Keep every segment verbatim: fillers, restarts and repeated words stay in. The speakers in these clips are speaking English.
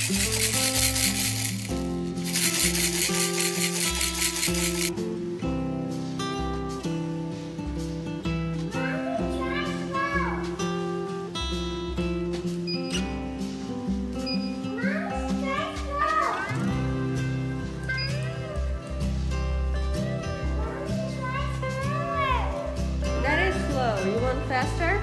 You want faster?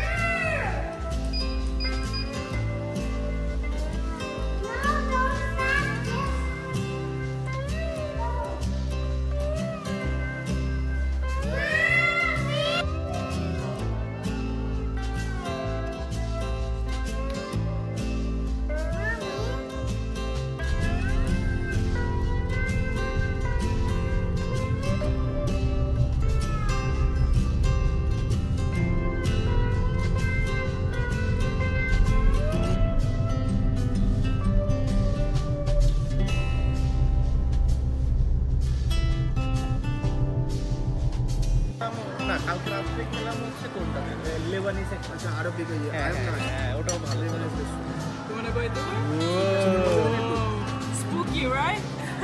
না কালকে রাত্রে খেলাম হচ্ছে কোনটাতে লেবানিস একটা আরবি কই হ্যাঁ ওটাও ভালো Lebanese restaurant You wanna go into it? Spooky, right?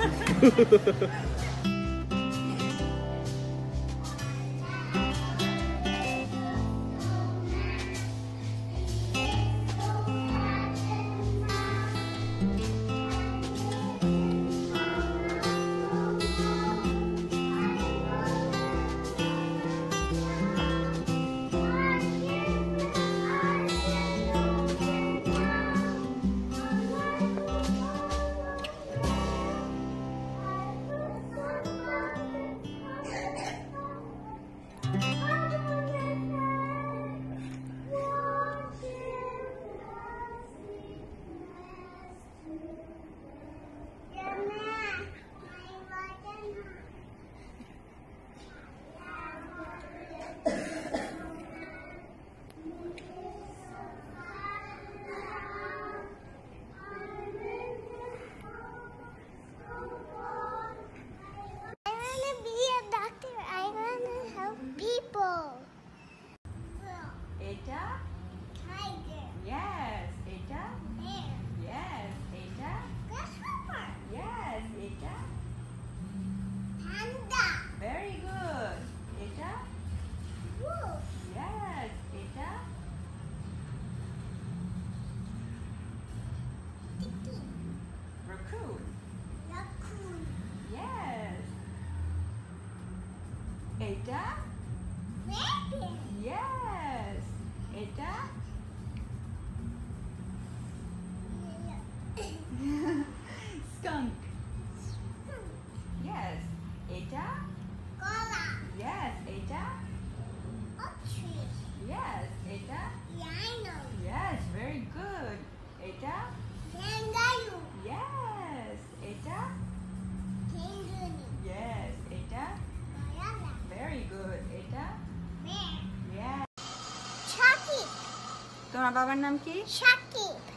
Eta? Tiger. Yes. Eta? Bear. Yes. Eta? Grasshopper. Yes. Eta? Panda. Very good. Eta? Wolf. Yes. Eta? Tiki. Raccoon. Raccoon. Yes. Eta? Rabbit. Yes. Eta? Skunk. Yes. Eta? Koala. Yes. Eta? Ostrich. Yes. Eta? Rhino. Yes. Very good. Eta? Kangaroo. Yes. Eta? Penguin. Yes. Eta? Koala. Very good. Eta? Bear. Yes. Chucky. তোমার বাবার নাম কি? Chucky.